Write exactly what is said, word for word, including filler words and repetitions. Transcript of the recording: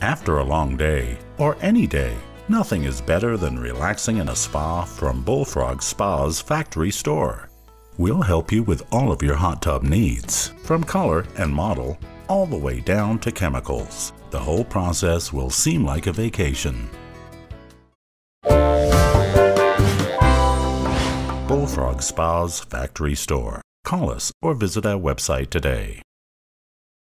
After a long day, or any day, nothing is better than relaxing in a spa from Bullfrog Spa's factory store. We'll help you with all of your hot tub needs, from color and model, all the way down to chemicals. The whole process will seem like a vacation. Bullfrog Spa's factory store. Call us or visit our website today.